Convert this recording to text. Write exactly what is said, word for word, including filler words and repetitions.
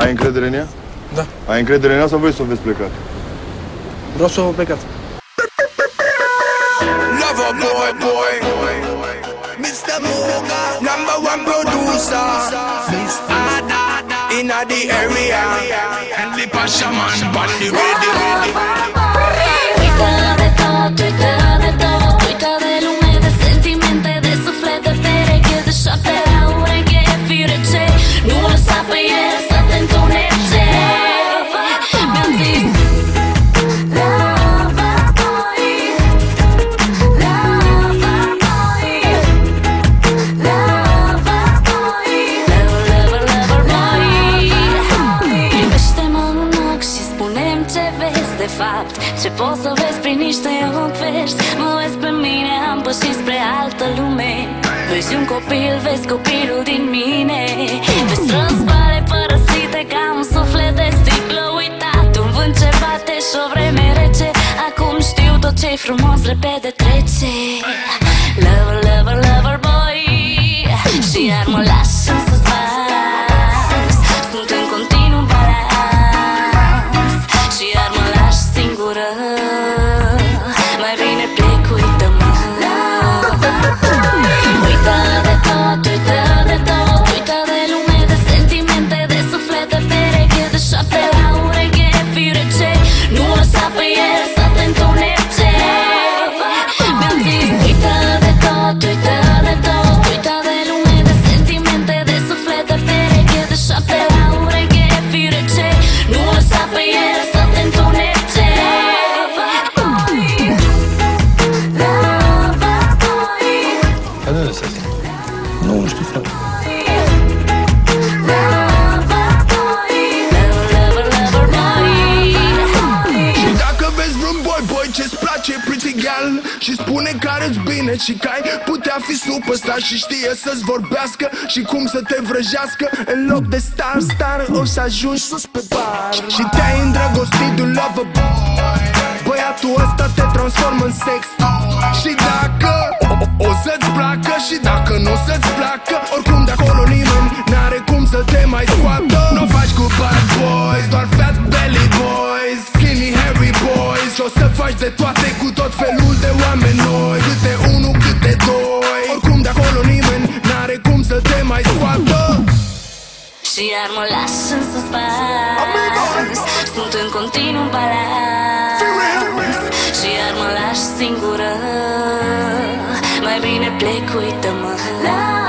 Ai încredere în ea? Da. Ai încredere în ea sau vrei să o vezi plecat? Vreau să o plecat. Lover boy, boy, mister Moga, number one producer, in the area, and the Pasha man, on the radio. Uită de tot, uită de tot, uită de lume, de sentimente, de suflet, de pereche, de șapte la ureche, firece. Nu o lăsa pe el să te întunece. Mi-am zis Lover boy, Lover boy, Lover boy, Lover, lover boy. Privește-mă în ochi și spune-mi ce vezi de fapt, ce poți să vezi prin niște ochi verzi. Mă vezi pe mine, am pășit spre altă lume. Vezi un copil, vezi copilul din mine. Pe străzi goale părăsite ca un suflet de sticlă uitat, un vânt ce bate și o vreme rece. Acum știu tot ce-i frumos repede trece. Lover, lover, lover boy, și iar mă lași în suspans. Sunt în continuu balans și iar mă lași singură. Mai bine plec, uită-mă. Uită de tot, uită de tot, uită de lume, de sentimente, de suflet, de pereche, de șapte la ureche, firece. Nu o lăsa pe el să te întunece. Mi-am zis uită de tot, uită de tot, uită de lume, de sentimente, de suflet, de pereche, de șapte la ureche, firece. Nu o lăsa pe el să te întunece. Dar de unde este asta? Nu știu, frate. Și dacă vezi vreun boy, boy, ce-ți place pretty gal și spune care-ți bine și că ai putea fi superstar și știe să-ți vorbească și cum să te vrăjească, în loc de star, star o să ajungi sus pe bar. Și te-ai îndrăgostit de un lover boy, băiatul ăsta te transformă în sex. Și dacă o, o, o să-ți placă și dacă nu să-ți placă, oricum de acolo nimeni n-are cum să te mai scoată. Nu faci cu bad boys, doar fat belly boys, skinny hairy boys. Și o să faci de toate cu tot felul de oameni noi, câte unul, câte doi. Oricum de acolo nimeni n-are cum să te mai scoată. Și iar mă lași în suspans. Sunt în continuu balans și iar mă lași singură. Mai bine plec, uită-mă.